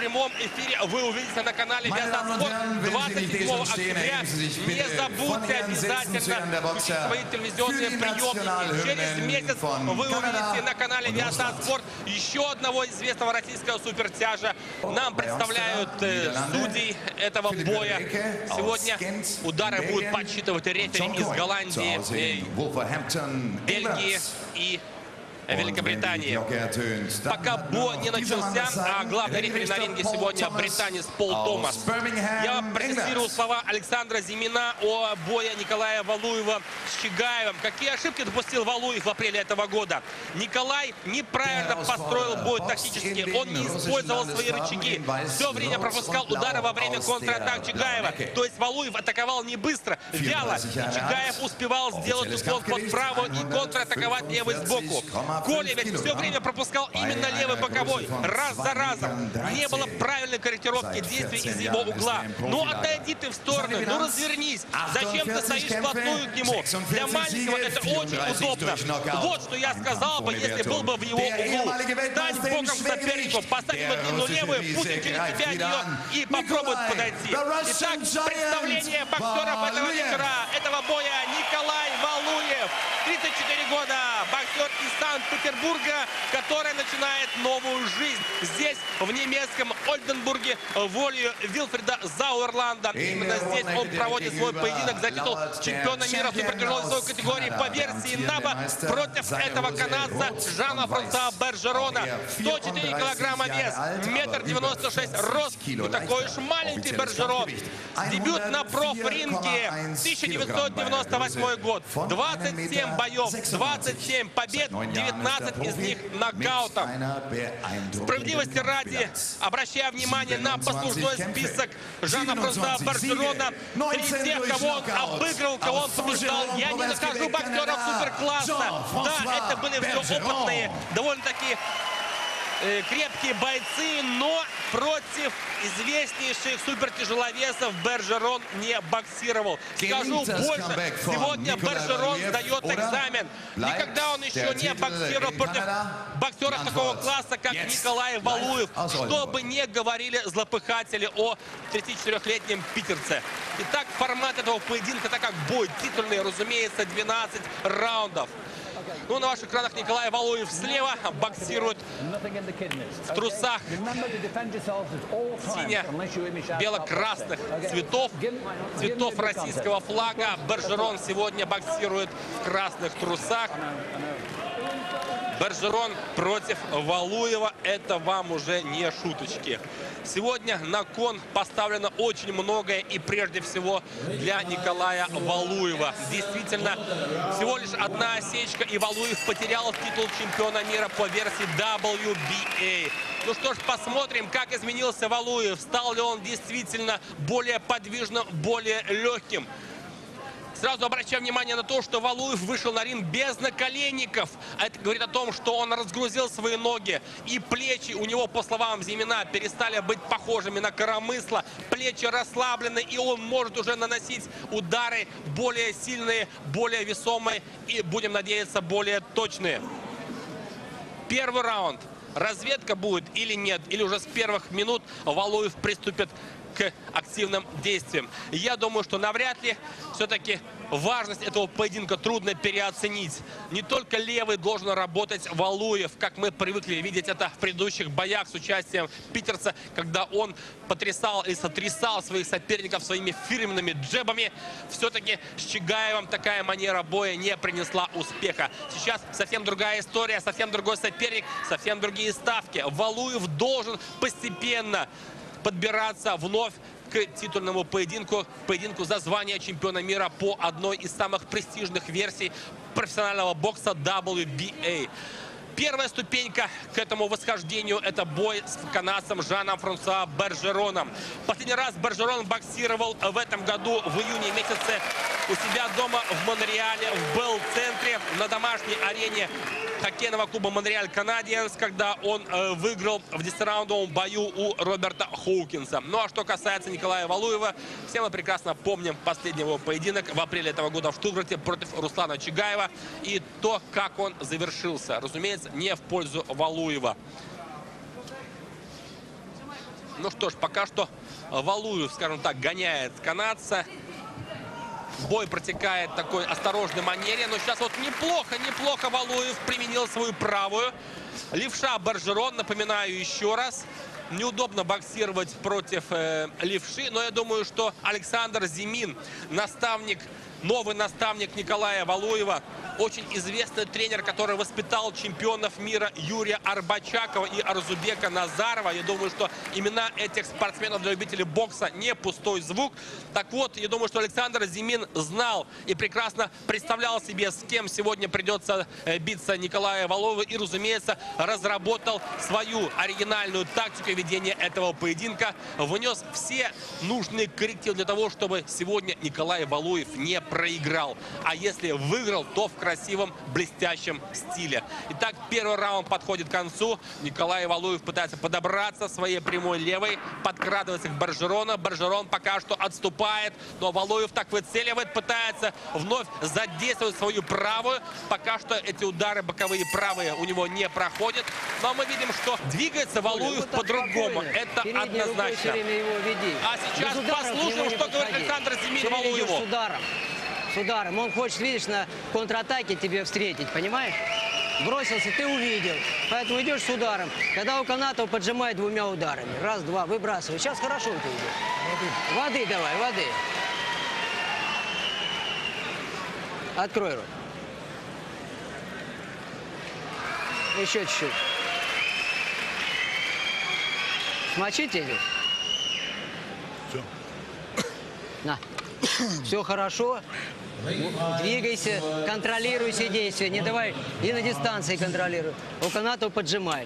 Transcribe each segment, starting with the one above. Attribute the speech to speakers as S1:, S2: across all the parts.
S1: прямом эфире вы увидите на канале Viasat 27 октября. Не забудьте обязательно включить свои телевизионные приемники. Через месяц вы увидите на канале Viasat Sport еще одного известного российского супертяжа. Нам представляют судей этого боя. Сегодня удары будут подсчитывать рефери из Голландии, Бельгии и Великобритании. Пока бой не начался, а главный рефери на ринге сегодня британец Пол Томас. Я вам процитирую слова Александра Зимина о бое Николая Валуева с Чигаевым. Какие ошибки допустил Валуев в апреле этого года? Николай неправильно построил бой тактически. Он не использовал свои рычаги. Все время пропускал удары во время контратак Чигаева. То есть Валуев атаковал не быстро, вяло. И Чигаев успевал сделать уклон под правую и контратаковать левый сбоку. Коля ведь все время пропускал именно левый боковой, раз за разом. Не было правильной корректировки действий из его угла. Ну отойди ты в сторону, ну развернись. Зачем ты стоишь вплотную к нему? Для маленького это очень удобно. Вот что я сказал бы, если был бы в его углу. Стань боком к сопернику, поставь ему длину левую, пусть он через тебя ее и попробует подойти. Итак, представление боксеров этого вечера, этого боя: Николай Валуев, 34 года, боксер из Санкт-Петербурга, который начинает новую жизнь здесь, в немецком Ольденбурге, волею Вильфреда Зауэрланда. Именно здесь он проводит свой поединок за титул чемпиона мира в супертяжелой весовой категории по версии НАБА против этого канадца Жана-Франсуа Бержерона. 104 килограмма вес, 1,96 м рост. Не такой уж маленький Бержерон. Дебют на профринге 1998 год. 27 боев, 27 побед, 19 из них нокаутом. Справедливости ради, обращая внимание на послужной список Жана-Франсуа Бержерона, среди тех, кого он обыгрывал, кого он побеждал, я не нахожу боксеров суперкласса. Да, это были все опытные, довольно-таки крепкие бойцы, но против известнейших супертяжеловесов Бержерон не боксировал. Скажу больше, сегодня Бержерон сдает экзамен. Никогда он еще не боксировал против боксеров такого класса, как Николай Валуев. Что бы ни говорили злопыхатели о 34-летнем питерце. Итак, формат этого поединка, это как бой титульный, разумеется, 12 раундов. Ну, на ваших экранах Николай Валуев слева боксирует в трусах сине-бело-красных цветов российского флага. Бержерон сегодня боксирует в красных трусах. Бержерон против Валуева — это вам уже не шуточки. Сегодня на кон поставлено очень многое, и прежде всего для Николая Валуева. Действительно, всего лишь одна осечка, и Валуев потерял титул чемпиона мира по версии WBA. Ну что ж, посмотрим, как изменился Валуев. Стал ли он действительно более подвижным, более легким. Сразу обращаю внимание на то, что Валуев вышел на ринг без наколенников. А это говорит о том, что он разгрузил свои ноги. И плечи у него, по словам Зимина, перестали быть похожими на коромысло. Плечи расслаблены, и он может уже наносить удары более сильные, более весомые и, будем надеяться, более точные. Первый раунд. Разведка будет или нет, или уже с первых минут Валуев приступит к активным действиям. Я думаю, что навряд ли. Все-таки важность этого поединка трудно переоценить. Не только левый должен работать Валуев, как мы привыкли видеть это в предыдущих боях с участием питерца, когда он потрясал и сотрясал своих соперников своими фирменными джебами. Все-таки с Чигаевым такая манера боя не принесла успеха. Сейчас совсем другая история, совсем другой соперник, совсем другие ставки. Валуев должен постепенно подбираться вновь к титульному поединку за звание чемпиона мира по одной из самых престижных версий профессионального бокса WBA. Первая ступенька к этому восхождению — это бой с канадцем Жаном-Франсуа Бержероном. Последний раз Бержерон боксировал в этом году, в июне месяце, у себя дома в Монреале, в Белл-центре, на домашней арене хоккейного клуба Монреаль Канадиенс, когда он выиграл в 10-раундовом бою у Роберта Хоукинса. Ну а что касается Николая Валуева, все мы прекрасно помним последний его поединок в апреле этого года в Штутгарте против Руслана Чигаева и то, как он завершился. Разумеется, не в пользу Валуева. Ну что ж, пока что Валуев, скажем так, гоняет канадца. Бой протекает в такой осторожной манере. Но сейчас вот неплохо Валуев применил свою правую. Левша Бержерон, напоминаю еще раз. Неудобно боксировать против левши. Но я думаю, что Александр Зимин, новый наставник Николая Валуева, очень известный тренер, который воспитал чемпионов мира Юрия Арбачакова и Арзубека Назарова. Я думаю, что имена этих спортсменов для любителей бокса не пустой звук. Так вот, я думаю, что Александр Зимин знал и прекрасно представлял себе, с кем сегодня придется биться Николаю Валуеву. И, разумеется, разработал свою оригинальную тактику ведения этого поединка. Внес все нужные коррективы для того, чтобы сегодня Николай Валуев не проиграл. А если выиграл, то в красивом, блестящем стиле. Итак, первый раунд подходит к концу. Николай Валуев пытается подобраться своей прямой левой, подкрадывается к Бержерону. Бержерон пока что отступает, но Валуев так выцеливает, пытается вновь задействовать свою правую. Пока что эти удары боковые правые у него не проходят. Но мы видим, что двигается Валуев по-другому. Это однозначно. А сейчас послушаем, что говорит Александр Зимин Валуеву.
S2: С ударом. Он хочет, видишь, на контратаке тебе встретить, понимаешь? Бросился, ты увидел. Поэтому идешь с ударом. Когда у Канатова поджимает двумя ударами. Раз, два, выбрасывай. Сейчас хорошо у тебя идет. Воды давай, воды. Открой рот. Еще чуть-чуть. Смочите здесь?
S3: Все.
S2: На. Все хорошо. Двигайся, контролируй все действия. Не давай и на дистанции контролируй. У Канатова поджимай.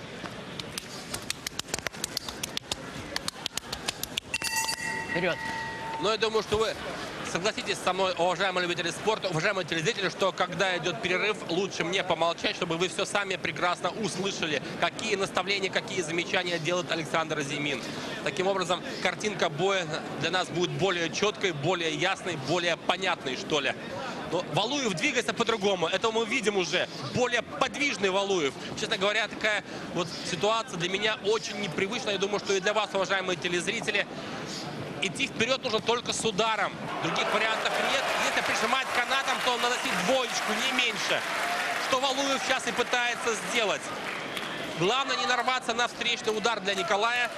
S2: Вперед.
S1: Но я думаю, что вы согласитесь со мной, уважаемые любители спорта, уважаемые телезрители, что когда идет перерыв, лучше мне помолчать, чтобы вы все сами прекрасно услышали, какие наставления, какие замечания делает Александр Зимин. Таким образом, картинка боя для нас будет более четкой, более ясной, более понятной, что ли. Но Валуев двигается по-другому. Это мы видим уже. Более подвижный Валуев. Честно говоря, такая вот ситуация для меня очень непривычная. Я думаю, что и для вас, уважаемые телезрители, идти вперед нужно только с ударом. Других вариантов нет. Если прижимать канатом, то наносить двоечку, не меньше. Что Валуев сейчас и пытается сделать. Главное не нарваться на встречный удар для Николая.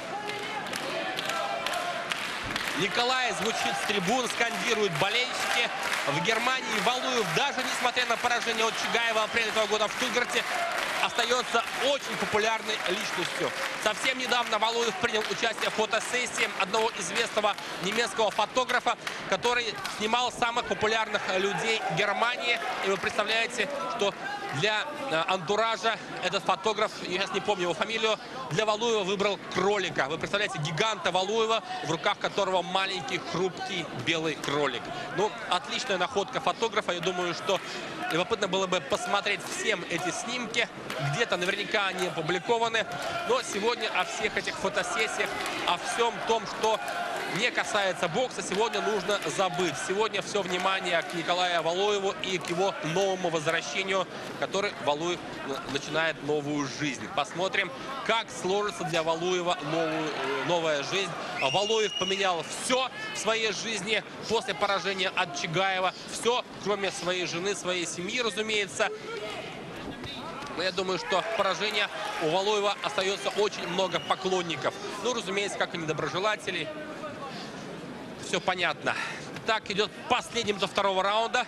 S1: Николай звучит с трибун, скандируют болельщики. В Германии Валуев, даже несмотря на поражение от Чигаева в апреле этого года в Штутгарте, остается очень популярной личностью. Совсем недавно Валуев принял участие в фотосессии одного известного немецкого фотографа, который снимал самых популярных людей Германии. И вы представляете, что для антуража этот фотограф, я сейчас не помню его фамилию, для Валуева выбрал кролика. Вы представляете, гиганта Валуева, в руках которого маленький, хрупкий белый кролик. Ну, отличная находка фотографа. Я думаю, что любопытно было бы посмотреть всем эти снимки. Где-то наверняка они опубликованы. Но сегодня о всех этих фотосессиях, о всем том, что не касается бокса, сегодня нужно забыть. Сегодня все внимание к Николаю Валуеву и к его новому возвращению, который Валуев начинает новую жизнь. Посмотрим, как сложится для Валуева новая жизнь. Валуев поменял все в своей жизни после поражения от Чигаева. Все, кроме своей жены, своей семьи, разумеется. Но я думаю, что поражение у Валуева остается очень много поклонников. Ну, разумеется, как и недоброжелателей. Все понятно. Так, идет последним до второго раунда.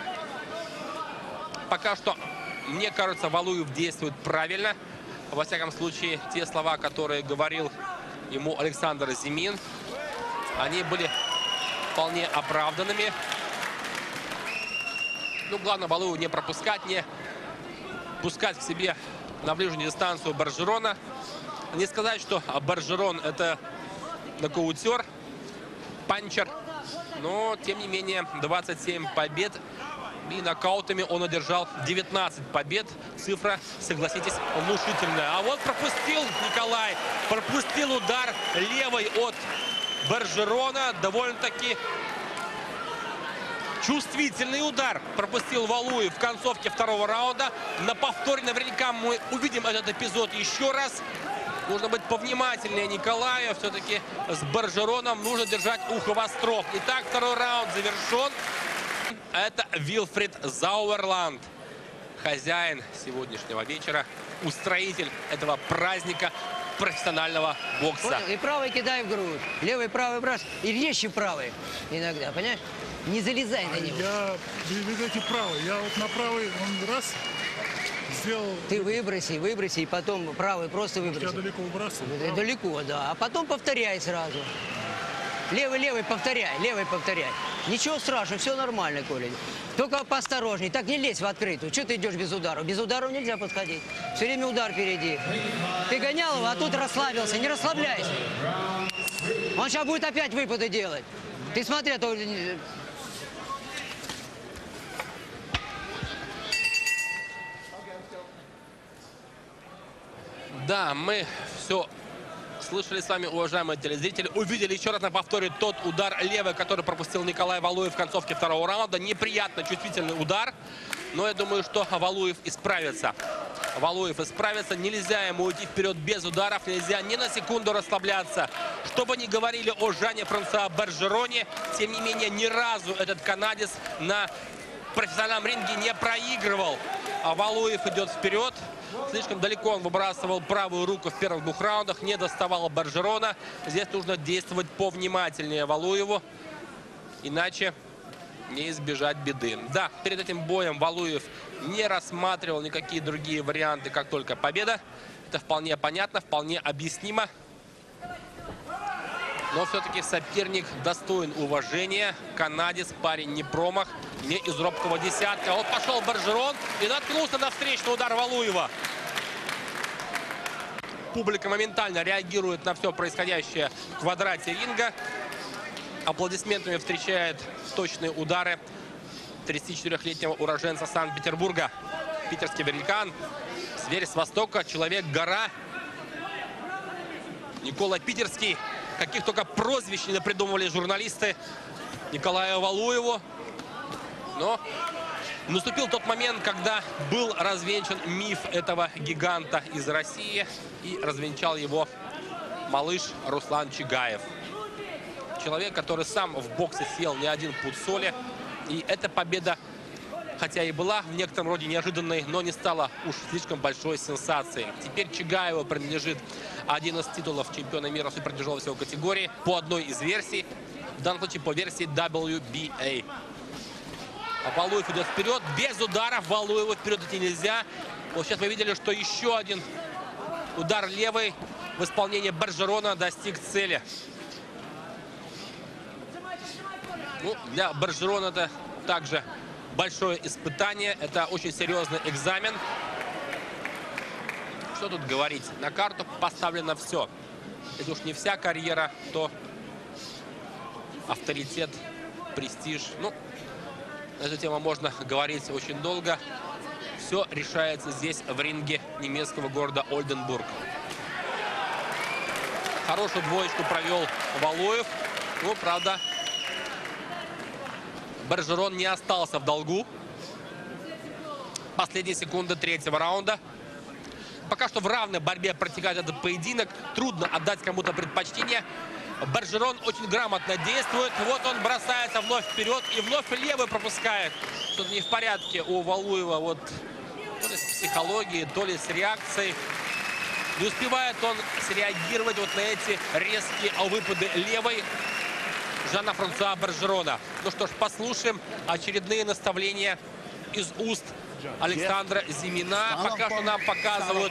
S1: Пока что, мне кажется, Валуев действует правильно. Во всяком случае, те слова, которые говорил ему Александр Зимин, они были вполне оправданными. Ну, главное, Валуеву не пропускать, не пускать к себе на ближнюю дистанцию Бержерона. Не сказать, что Бержерон — это нокаутер, панчер, но, тем не менее, 27 побед. И нокаутами он одержал 19 побед. Цифра, согласитесь, внушительная. А вот пропустил Николай. Пропустил удар левой от Бержерона. Довольно-таки чувствительный удар пропустил Валуев в концовке второго раунда. На повторе наверняка мы увидим этот эпизод еще раз. Нужно быть повнимательнее Николаю. Все-таки с Бержероном нужно держать ухо востро. Итак, второй раунд завершен. Это Вильфрид Зауэрланд, хозяин сегодняшнего вечера, устроитель этого праздника профессионального бокса.
S2: Понял? И правый кидай в грудь, левый, правый брос. И вещи правые иногда, понимаешь? Не залезай на него.
S3: Я, видите, правый. Я вот на правый, он раз сделал.
S2: Ты выброси, и потом правый просто
S3: Я
S2: выброси.
S3: далеко выбрасываю.
S2: Это далеко, да. А потом повторяй сразу. Левый, повторяй, левый, повторяй. Ничего страшного, все нормально, Коля. Только поосторожней, так не лезь в открытую. Что ты идешь без ударов? Без ударов нельзя подходить. Все время удар впереди. Ты гонял его, а тут расслабился. Не расслабляйся. Он сейчас будет опять выпады делать. Ты смотри, а то...
S1: Да, мы все слышали с вами, уважаемые телезрители. Увидели еще раз на повторе тот удар левый, который пропустил Николай Валуев в концовке второго раунда. Неприятно чувствительный удар, но я думаю, что Валуев исправится. Валуев исправится. Нельзя ему уйти вперед без ударов. Нельзя ни на секунду расслабляться. Что бы ни говорили о Жане-Франсуа Бержероне, тем не менее, ни разу этот канадец на профессиональном ринге не проигрывал. А Валуев идет вперед. Слишком далеко он выбрасывал правую руку в первых двух раундах. Не доставал Бержерона. Здесь нужно действовать повнимательнее Валуеву. Иначе не избежать беды. Да, перед этим боем Валуев не рассматривал никакие другие варианты, как только победа. Это вполне понятно, вполне объяснимо. Но все-таки соперник достоин уважения. Канадец, парень не промах, не из робкого десятка. Вот пошел Бержерон и наткнулся на встречный удар Валуева. Публика моментально реагирует на все происходящее в квадрате ринга. Аплодисментами встречает точные удары 34-летнего уроженца Санкт-Петербурга. Питерский великан, зверь с востока, человек-гора. Никола Питерский. Каких только прозвищ не напридумывали журналисты Николаю Валуеву. Но наступил тот момент, когда был развенчан миф этого гиганта из России. И развенчал его малыш Руслан Чигаев. Человек, который сам в боксе съел не один пуд соли. И эта победа, хотя и была в некотором роде неожиданной, но не стала уж слишком большой сенсацией. Теперь Чигаеву принадлежит один из титулов чемпиона мира супертяжелой весовой категории по одной из версий. В данном случае по версии WBA. А Валуев идет вперед. Без ударов Валуеву вперед идти нельзя. Вот сейчас мы видели, что еще один удар левый в исполнении Бержерона достиг цели. Ну, для Бержерона это также большое испытание. Это очень серьезный экзамен. Что тут говорить? На карту поставлено все. Если уж не вся карьера, то авторитет, престиж. Ну, на эту тему можно говорить очень долго. Все решается здесь, в ринге немецкого города Ольденбург. Хорошую двоечку провел Валуев. Ну, правда, Бержерон не остался в долгу. Последние секунды третьего раунда. Пока что в равной борьбе протекает этот поединок. Трудно отдать кому-то предпочтение. Бержерон очень грамотно действует. Вот он бросается вновь вперед и вновь левый пропускает. Что-то не в порядке у Валуева. Вот то ли с психологией, то ли с реакцией. Не успевает он среагировать вот на эти резкие выпады левой Жана-Франсуа Бержерона. Ну что ж, послушаем очередные наставления из уст Александра Зимина. Пока что нам показывают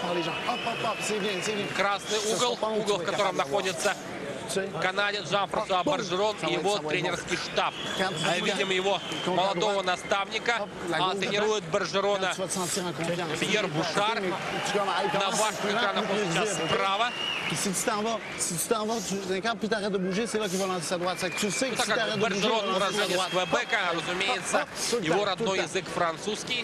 S1: красный угол, угол, в котором находится канадец Жан-Франсуа Бержерон и его тренерский штаб. Видим его молодого наставника. Тренирует Бержерона Пьер Бушар. На ваших экранах он сейчас справа. Так как Бержерон уроженец Квебека, разумеется, его родной язык французский.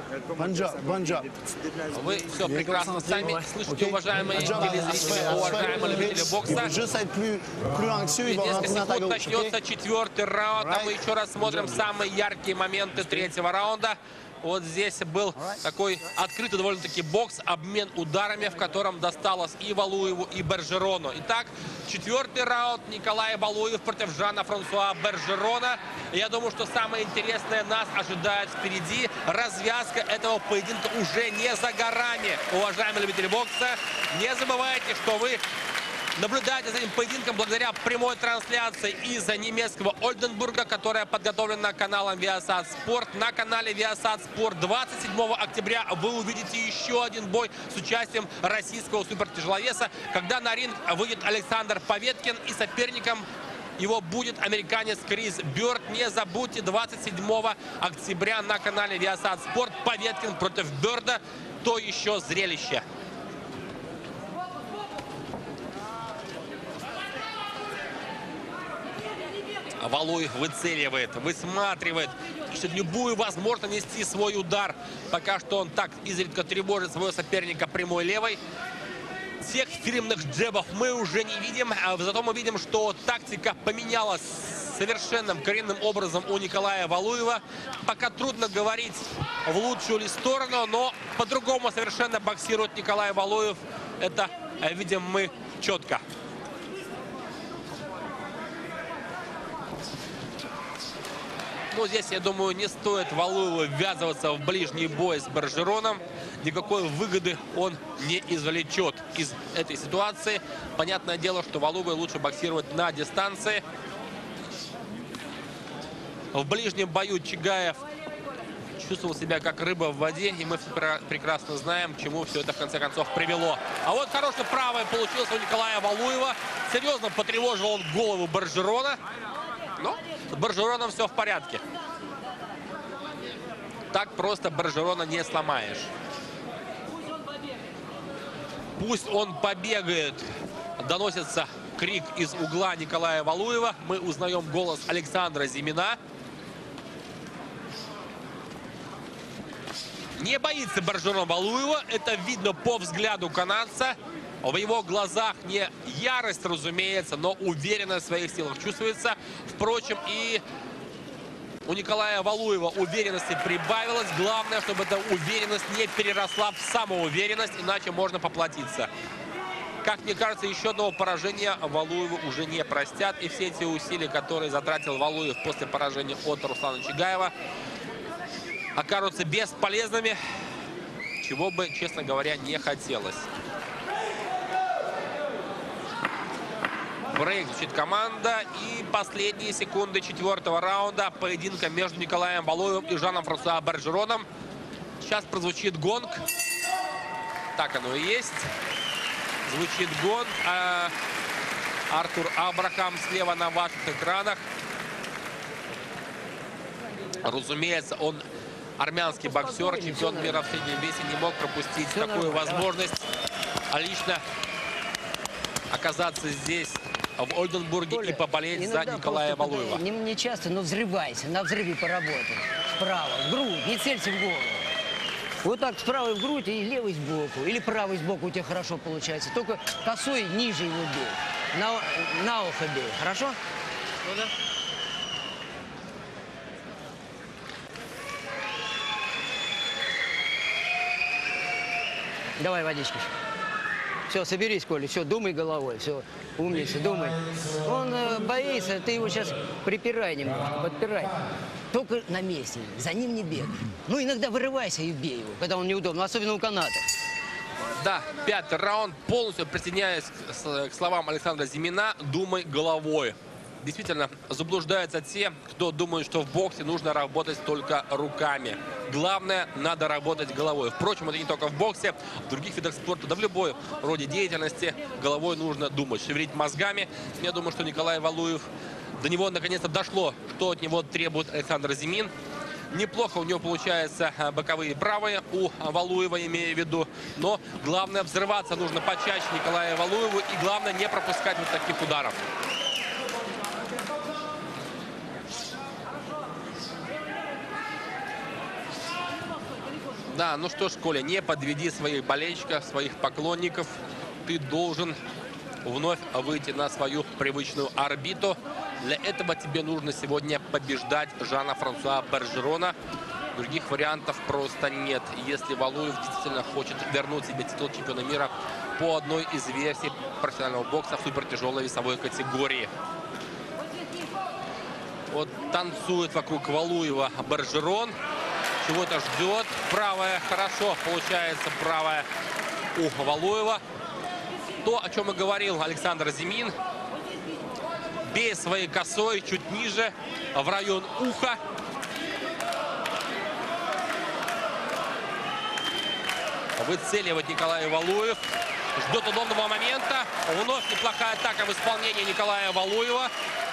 S1: Вы все прекрасно сами слышите, уважаемые телезрители, уважаемые любители бокса. Несколько секунд начнется четвертый раунд, а мы еще раз смотрим самые яркие моменты третьего раунда. Вот здесь был такой открытый довольно-таки бокс, обмен ударами, в котором досталось и Валуеву, и Бержерону. Итак, 4-й раунд. Николай Валуев против Жана-Франсуа Бержерона. Я думаю, что самое интересное нас ожидает впереди. Развязка этого поединка уже не за горами. Уважаемые любители бокса, не забывайте, что вы наблюдаете за этим поединком благодаря прямой трансляции из немецкого Ольденбурга, которая подготовлена каналом Viasat Sport. На канале Viasat Sport 27 октября вы увидите еще один бой с участием российского супертяжеловеса, когда на ринг выйдет Александр Поветкин, и соперником его будет американец Крис Бёрд. Не забудьте, 27 октября на канале Viasat Sport Поветкин против Бёрда. То еще зрелище. Валуев выцеливает, высматривает, ищет любую возможность нанести свой удар. Пока что он так изредка тревожит своего соперника прямой левой. Тех фирменных джебов мы уже не видим. Зато мы видим, что тактика поменялась совершенным коренным образом у Николая Валуева. Пока трудно говорить, в лучшую ли сторону, но по-другому совершенно боксирует Николай Валуев. Это видим мы четко. Но здесь, я думаю, не стоит Валуеву ввязываться в ближний бой с Бержероном. Никакой выгоды он не извлечет из этой ситуации. Понятное дело, что Валуеву лучше боксировать на дистанции. В ближнем бою Чигаев чувствовал себя как рыба в воде, и мы прекрасно знаем, к чему все это в конце концов привело. А вот хороший правый получился у Николая Валуева. Серьезно потревожил он голову Бержерона. Но с Бержероном все в порядке. Так просто Бержерона не сломаешь. Пусть он побегает. Доносится крик из угла Николая Валуева. Мы узнаем голос Александра Зимина. Не боится Бержерон Валуева. Это видно по взгляду канадца. В его глазах не ярость, разумеется, но уверенность в своих силах чувствуется. Впрочем, и у Николая Валуева уверенности прибавилось. Главное, чтобы эта уверенность не переросла в самоуверенность, иначе можно поплатиться. Как мне кажется, еще одного поражения Валуеву уже не простят. И все эти усилия, которые затратил Валуев после поражения от Руслана Чигаева, окажутся бесполезными, чего бы, честно говоря, не хотелось. Брейк звучит команда. И последние секунды 4-го раунда поединка между Николаем Валуевым и Жаном-Франсуа Бержероном. Сейчас прозвучит гонг. Так оно и есть. Звучит гонг. Артур Абрахам слева на ваших экранах. Разумеется, он армянский боксер, чемпион мира в среднем весе, не мог пропустить такую возможность лично оказаться здесь, в Ольденбурге, и поболеть за Николая Валуева.
S2: Не часто, но взрывайся, на взрыве поработай. Справа, в грудь, не целься в голову. Вот так справа в грудь и левый сбоку. Или правый сбоку у тебя хорошо получается. Только косой ниже его бей. На ухо бей. Хорошо? Ну да. Давай водички. Все, соберись, Коля, все, думай головой, все, умница, думай. Он боится, ты его сейчас припирай немножко, подпирай. Только на месте, за ним не бегай. Ну, иногда вырывайся и бей его, когда он неудобно, особенно у каната.
S1: Да, 5-й раунд, полностью присоединяясь к словам Александра Зимина, думай головой. Действительно, заблуждаются те, кто думает, что в боксе нужно работать только руками. Главное, надо работать головой. Впрочем, это не только в боксе, в других видах спорта, да в любой роде деятельности головой нужно думать, шевелить мозгами. Я думаю, что Николай Валуев, до него наконец-то дошло, что от него требует Александр Зимин. Неплохо у него получаются боковые правые, у Валуева имею в виду. Но главное, взрываться нужно почаще Николаю Валуеву. И главное, не пропускать вот таких ударов. Да, ну что ж, Коля, не подведи своих болельщиков, своих поклонников. Ты должен вновь выйти на свою привычную орбиту. Для этого тебе нужно сегодня побеждать Жана-Франсуа Бержерона. Других вариантов просто нет. Если Валуев действительно хочет вернуть себе титул чемпиона мира по одной из версий профессионального бокса в супертяжелой весовой категории. Вот танцует вокруг Валуева Бержерон. Чего-то ждет. Правая хорошо получается, правая у Валуева. То, о чем и говорил Александр Зимин. Бей своей косой чуть ниже, в район уха. Выцеливает Николай Валуев. Ждет удобного момента. Вновь неплохая атака в исполнении Николая Валуева.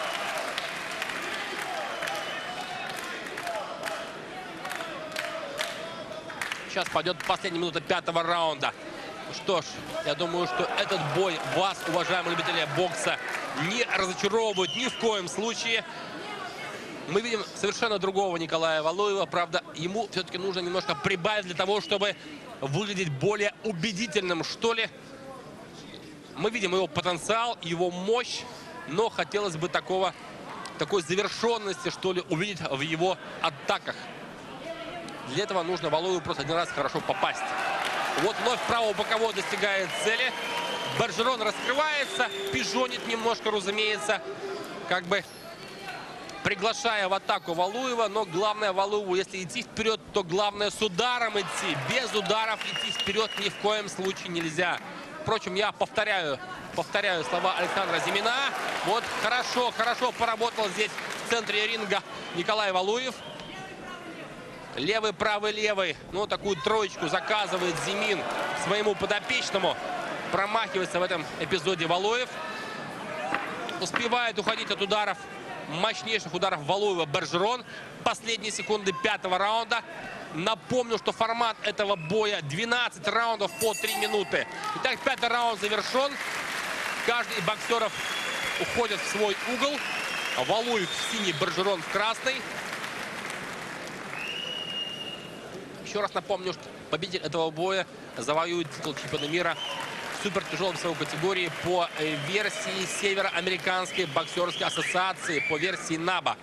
S1: Сейчас пойдет последняя минута 5-го раунда. Что ж, я думаю, что этот бой вас, уважаемые любители бокса, не разочаровывает ни в коем случае. Мы видим совершенно другого Николая Валуева. Правда, ему все-таки нужно немножко прибавить для того, чтобы выглядеть более убедительным, что ли. Мы видим его потенциал, его мощь, но хотелось бы такой завершенности, что ли, увидеть в его атаках. Для этого нужно Валуеву просто один раз хорошо попасть. Вот вновь правого бокового достигает цели. Бержерон раскрывается, пижонит немножко, разумеется, как бы приглашая в атаку Валуева. Но главное Валуеву, если идти вперед, то главное с ударом идти. Без ударов идти вперед ни в коем случае нельзя. Впрочем, я повторяю слова Александра Зимина. Вот хорошо поработал здесь в центре ринга Николай Валуев. Левый, правый, левый. Ну, такую троечку заказывает Зимин своему подопечному. Промахивается в этом эпизоде Валуев. Успевает уходить от ударов, мощнейших ударов Валуева Бержерон. Последние секунды 5-го раунда. Напомню, что формат этого боя 12 раундов по 3 минуты. Итак, 5-й раунд завершен. Каждый из боксеров уходит в свой угол. Валуев в синий, Бержерон в красный. Еще раз напомню, что победитель этого боя завоюет титул чемпиона мира в супертяжелой весовой категории по версии Североамериканской боксерской ассоциации, по версии НАБА.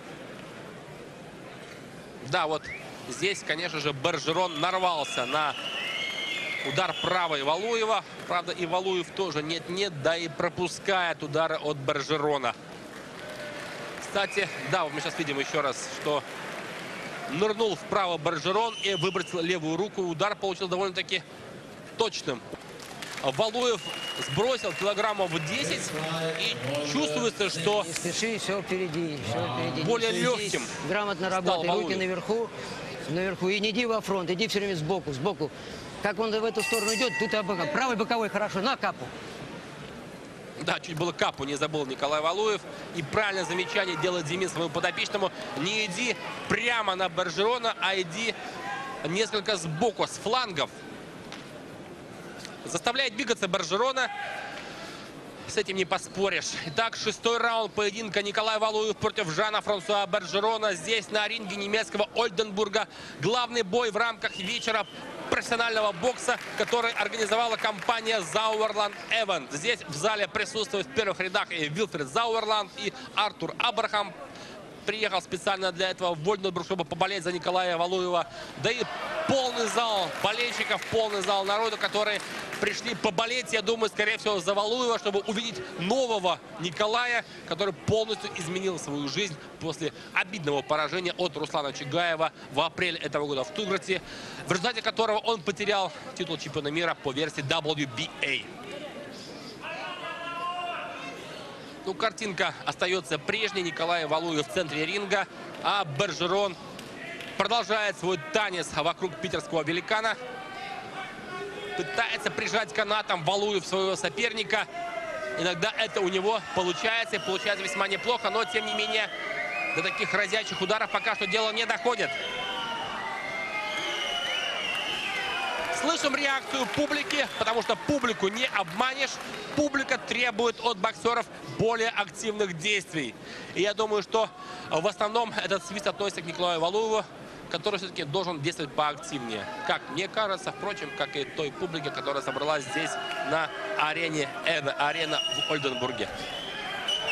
S1: Да, вот здесь, конечно же, Бержерон нарвался на удар правой Валуева. Правда, и Валуев тоже нет-нет, да и пропускает удары от Бержерона. Кстати, да, вот мы сейчас видим еще раз, что нырнул вправо Бержерон и выбросил левую руку. Удар получил довольно-таки точным. Валуев сбросил килограммов 10. И чувствуется, что
S2: Не спеши, все впереди.
S1: более легким
S2: грамотно работай. Руки наверху. И не иди во фронт, иди все время сбоку. Как он в эту сторону идет, тут обоком. Правый боковой хорошо, на капу.
S1: Да, чуть было капу не забыл Николай Валуев. И правильное замечание делает Зимин своему подопечному. Не иди прямо на Бержерона, а иди несколько сбоку, с флангов. Заставляет двигаться Бержерона. С этим не поспоришь. Итак, 6-й раунд поединка. Николай Валуев против Жана-Франсуа Бержерона. Здесь на ринге немецкого Ольденбурга. Главный бой в рамках вечера профессионального бокса, который организовала компания Зауэрланд Эвент. Здесь в зале присутствуют в первых рядах и Вилфред Зауэрланд, и Артур Абрахам. Приехал специально для этого в Ольденбург, чтобы поболеть за Николая Валуева. Да и полный зал болельщиков, полный зал народу, которые пришли поболеть, я думаю, скорее всего, за Валуева, чтобы увидеть нового Николая, который полностью изменил свою жизнь после обидного поражения от Руслана Чагаева в апреле этого года в Штутгарте, в результате которого он потерял титул чемпиона мира по версии WBA. Ну, картинка остается прежней. Николай Валуев в центре ринга, а Бержерон продолжает свой танец вокруг питерского великана. Пытается прижать канатом Валуев своего соперника. Иногда это у него получается, и получается весьма неплохо, но, тем не менее, до таких разящих ударов пока что дело не доходит. Слышим реакцию публики, потому что публику не обманешь. Публика требует от боксеров более активных действий. И я думаю, что в основном этот свист относится к Николаю Валуеву, который все-таки должен действовать поактивнее. Как мне кажется, впрочем, как и той публике, которая собралась здесь на арене арена в Ольденбурге.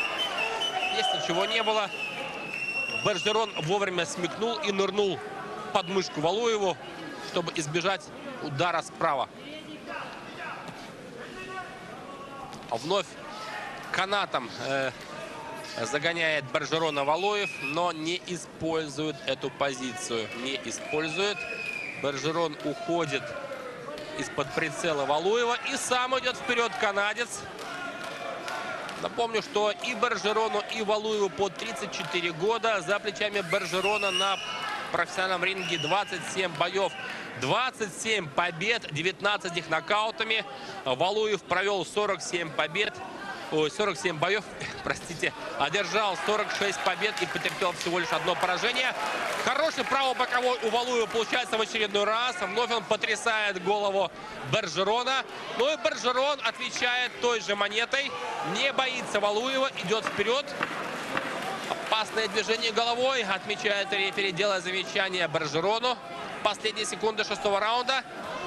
S1: Если чего не было, Бержерон вовремя смекнул и нырнул подмышку Валуеву, чтобы избежать удара справа. Вновь канатом загоняет Бержерона Валуев, но не использует эту позицию. Не использует. Бержерон уходит из-под прицела Валуева и сам идет вперед канадец. Напомню, что и Бержерону, и Валуеву по 34 года. За плечами Бержерона на профессиональном ринге 27 боев, 27 побед, 19 их нокаутами. Валуев провел 47 побед. 47 боев, простите, одержал 46 побед и потерпел всего лишь одно поражение. Хороший правобоковой у Валуева получается в очередной раз. Вновь он потрясает голову Бержерона. Ну и Бержерон отвечает той же монетой. Не боится Валуева, идет вперед. Опасное движение головой, отмечает рефери, делая замечание Бержерону. Последние секунды 6-го раунда.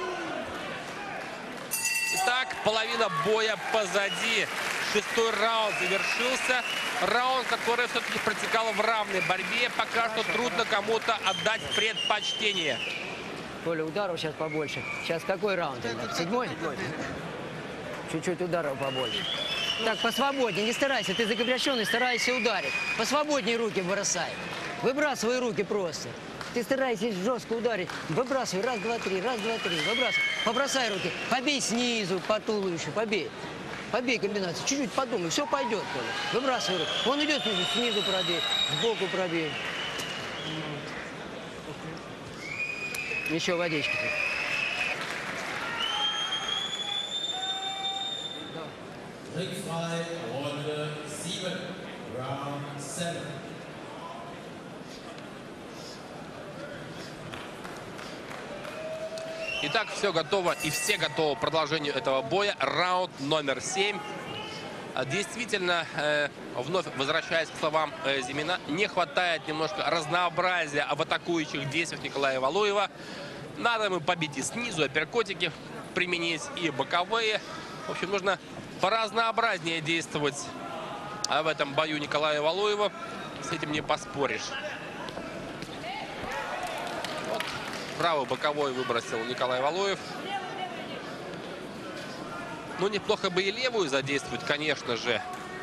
S1: Итак, половина боя позади. 6-й раунд завершился. Раунд, который все-таки протекал в равной борьбе. Пока что трудно кому-то отдать предпочтение.
S2: Коля, ударов сейчас побольше. Сейчас какой раунд? 7-й? Чуть-чуть ударов побольше. Так, посвободнее, не старайся. Ты закрепощенный, старайся ударить. Посвободнее руки бросай. Выбрасывай руки просто. Ты старайся жестко ударить. Выбрасывай. Раз, два, три. Раз, два, три. Выбрасывай. Побросай руки. Побей снизу по туловищу. Побей. Побей комбинацию. Чуть-чуть подумай. Все пойдет, Коля. Выбрасывай руки. Он идет снизу пробей. Сбоку пробей. Еще водички тут.
S1: Итак, все готово и все готовы к продолжению этого боя. Раунд номер 7. Действительно, вновь возвращаясь к словам Зимина, не хватает немножко разнообразия в атакующих действиях Николая Валуева. Надо ему побить и снизу, апперкотики применить, и боковые. В общем, нужно поразнообразнее действовать в этом бою Николая Валуева. С этим не поспоришь. Вот. Правый боковой выбросил Николай Валуев. Ну, неплохо бы и левую задействовать, конечно же,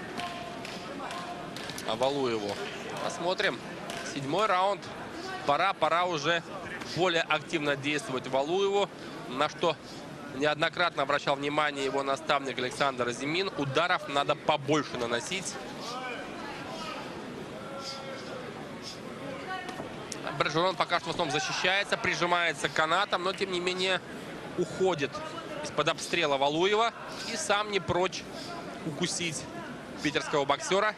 S1: Валуеву. Посмотрим. 7-й раунд. Пора уже более активно действовать Валуеву, на что неоднократно обращал внимание его наставник Александр Зимин. Ударов надо побольше наносить. Бержерон пока что в основном защищается, прижимается канатом, но тем не менее уходит из-под обстрела Валуева и сам не прочь укусить питерского боксера.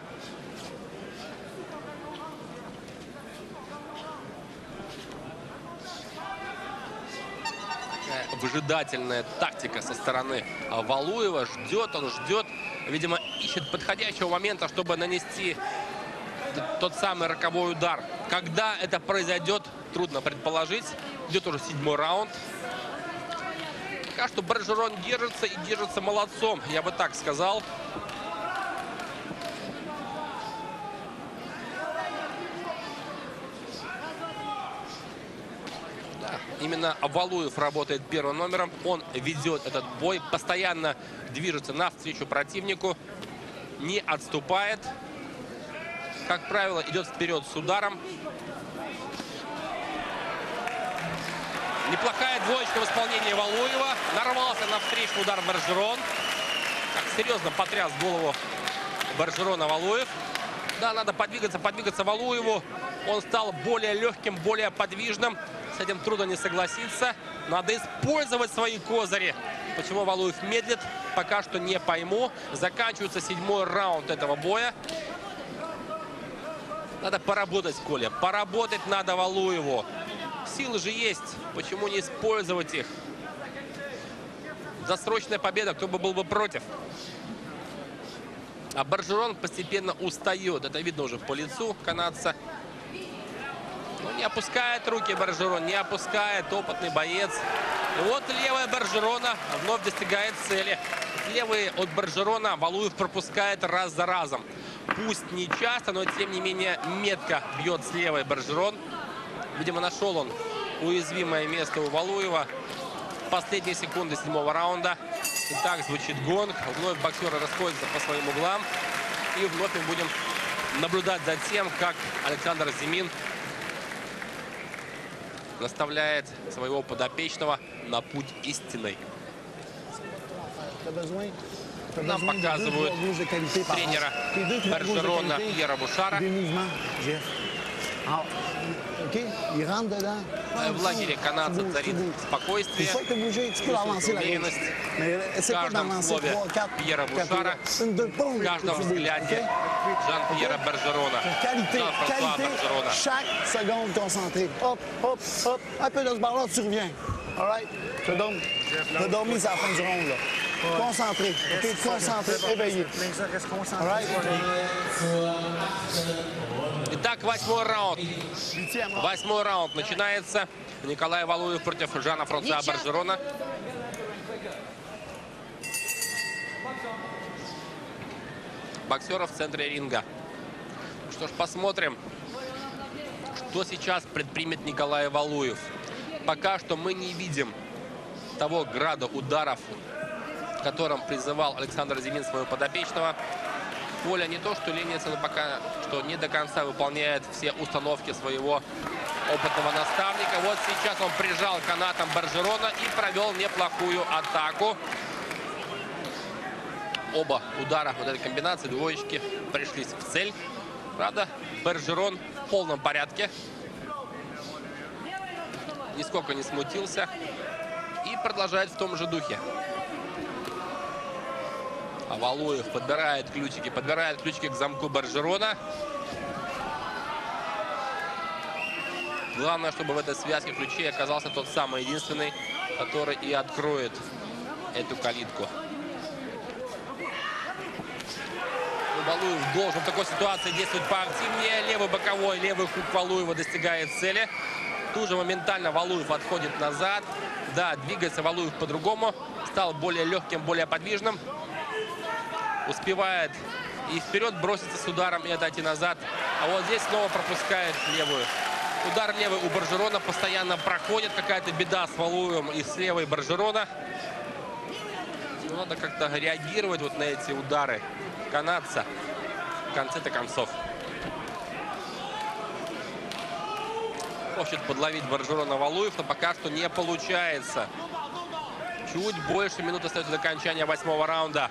S1: Выжидательная тактика со стороны Валуева. Он ждет, видимо, ищет подходящего момента, чтобы нанести тот самый роковой удар. Когда это произойдет, трудно предположить. Идет уже 7-й раунд. Пока что Бержерон держится и держится молодцом, я бы так сказал. Да, именно Валуев работает первым номером. Он ведет этот бой, постоянно движется навстречу противнику, не отступает. Как правило, идет вперед с ударом. Неплохая двоечка в исполнении Валуева. Нарвался на встречный удар Бержерон. Так, серьезно потряс голову Бержерона Валуев. Да, надо подвигаться Валуеву. Он стал более легким, более подвижным. С этим трудно не согласиться. Надо использовать свои козыри. Почему Валуев медлит, пока что не пойму. Заканчивается 7-й раунд этого боя. Надо поработать, Коля. Поработать надо Валуеву. Силы же есть. Почему не использовать их? Досрочная победа. Кто бы был бы против? А Бержерон постепенно устает. Это видно уже по лицу канадца. Но не опускает руки Бержерон. Не опускает. Опытный боец. И вот левая Бержерона вновь достигает цели. Левый от Бержерона Валуев пропускает раз за разом. Пусть не часто, но тем не менее метко бьет с левой Бержерон. Видимо, нашел он уязвимое место у Валуева. Последние секунды 7-го раунда. Итак, звучит гонг. Вновь боксеры расходятся по своим углам. И вновь мы будем наблюдать за тем, как Александр Зимин наставляет своего подопечного на путь истинный. Нам показывают тренера Бержерона Пьера Бушара. В лагере канадца царит спокойствие, уверенность. В каждом слове Пьера Бушара, в каждом взгляде Жан-Пьера Бержерона. Жан-Франсуа Бержерона.
S4: Chaque seconde concentré. Hop, hop, hop. Un peu de ce bord-là, tu reviens. All right? Tu as dormi à la fin du round, là. Concentré. OK? Concentré, éveillé. All right?
S1: Итак, 8-й раунд. 8-й раунд начинается. Николай Валуев против Жана-Франсуа Бержерона. Боксеров в центре ринга. Что ж, посмотрим, что сейчас предпримет Николай Валуев. Пока что мы не видим того града ударов, которым призывал Александр Зимин своего подопечного. Коля не то что ленится, но пока что не до конца выполняет все установки своего опытного наставника. Вот сейчас он прижал канатом Бержерона и провел неплохую атаку. Оба удара вот этой комбинации, двоечки, пришлись в цель. Правда, Бержерон в полном порядке. Нисколько не смутился. И продолжает в том же духе. А Валуев подбирает ключики к замку Бержерона. Главное, чтобы в этой связке ключей оказался тот самый единственный, который и откроет эту калитку. Валуев должен в такой ситуации действовать поактивнее. Левый боковой, левый хук Валуева достигает цели. Тут же моментально Валуев отходит назад. Да, двигается Валуев по-другому. Стал более легким, более подвижным. Успевает и вперед броситься с ударом и отойти назад. А вот здесь снова пропускает левую. Удар левый у Бержерона постоянно проходит. Какая-то беда с Валуевым и с левой Бержерона. Надо как-то реагировать вот на эти удары канадца в конце-то концов. Хочет подловить Бержерона Валуев, но пока что не получается. Чуть больше минуты остается до окончания 8-го раунда.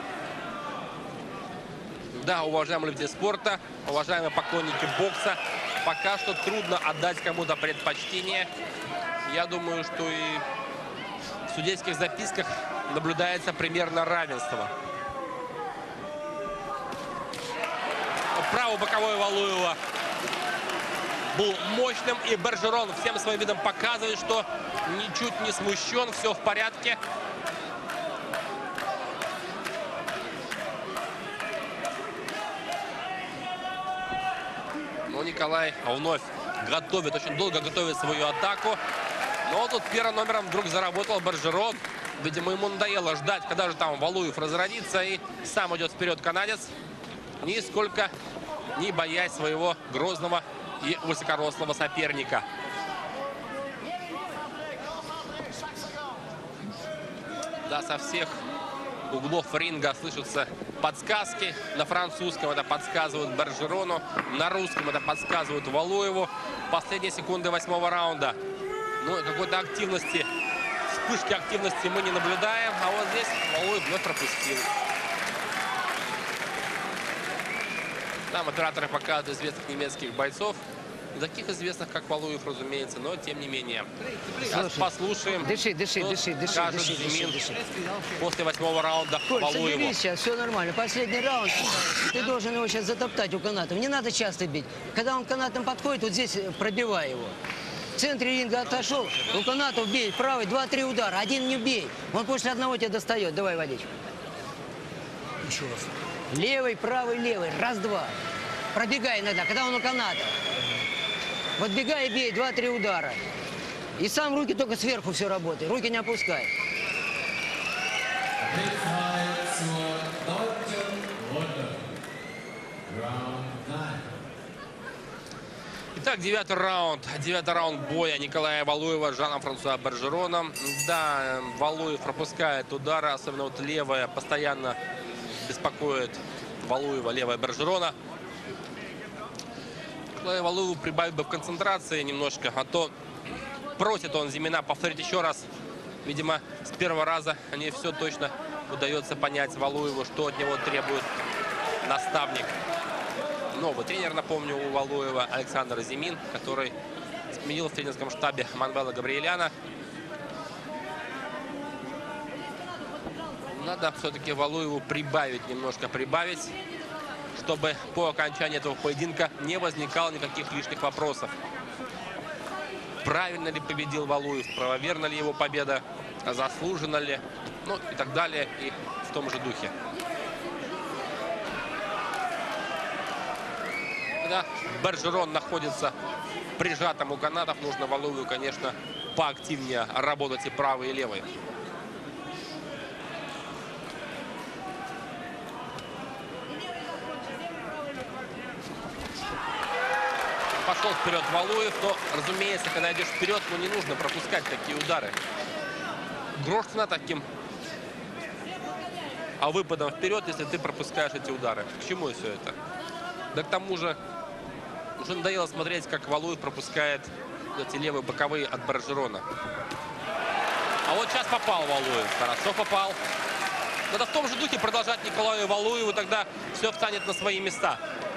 S1: Да, уважаемые любители спорта, уважаемые поклонники бокса, пока что трудно отдать кому-то предпочтение. Я думаю, что и в судейских записках наблюдается примерно равенство. Правый боковой Валуева был мощным, и Бержерон всем своим видом показывает, что ничуть не смущен, все в порядке. Но Николай вновь готовит, очень долго готовит свою атаку. Но тут первым номером вдруг заработал Бержерон. Видимо, ему надоело ждать, когда же там Валуев разродится, и сам идет вперед канадец, нисколько не боясь своего грозного и высокорослого соперника. Да, со всех углов ринга слышатся подсказки. На французском это подсказывают Бержерону, на русском это подсказывают Валуеву. Последние секунды 8-го раунда. Ну, какой-то активности, вспышки активности мы не наблюдаем. А вот здесь Валуев вновь пропустил. Там операторы показывают известных немецких бойцов. Не таких известных, как Валуев, разумеется, но тем не менее. Сейчас послушаем,
S2: дыши,
S1: скажет Зимин после 8-го раунда
S2: Коль,
S1: Валуеву.
S2: соберись сейчас, все нормально. Последний раунд. Ты должен его сейчас затоптать у канатов. Не надо часто бить. Когда он канатом подходит, вот здесь пробивай его. В центре ринга отошел, у канатов бей. Правый, 2-3 удара. Один не бей. Он после одного тебя достает. Давай, водичку.
S3: Еще раз.
S2: Левый, правый, левый. Раз-два. Пробегай иногда, когда он у каната. Вот бегай и бей, 2-3 удара. И сам руки только сверху все работает. Руки не опускай.
S1: Итак, девятый раунд боя Николая Валуева с Жаном-Франсуа Бержероном. Да, Валуев пропускает удары, особенно вот левая постоянно беспокоит Валуева, левая Бержерона. Николаю Валуеву прибавить бы в концентрации немножко, а то просит он Зимина повторить еще раз. Видимо, с первого раза не все точно удается понять Валуеву, что от него требует наставник. Новый тренер, напомню, у Валуева Александр Зимин, который сменил в тренерском штабе Манвела Габриэляна. Надо все-таки Валуеву немножко прибавить, чтобы по окончании этого поединка не возникало никаких лишних вопросов. Правильно ли победил Валуев, правоверна ли его победа, заслуженно ли, ну и так далее, и в том же духе. Когда Бержерон находится прижатым у канатов, нужно Валуеву, конечно, поактивнее работать и правой, и левой. Пошел вперед Валуев, но, разумеется, когда идешь вперед, не нужно пропускать такие удары. Грош цена таким выпадом вперед, если ты пропускаешь эти удары. К чему все это? Да к тому же уже надоело смотреть, как Валуев пропускает эти левые боковые от Бержерона. А вот сейчас попал Валуев. Хорошо попал. Надо в том же духе продолжать Николаю Валуеву, тогда все встанет на свои места.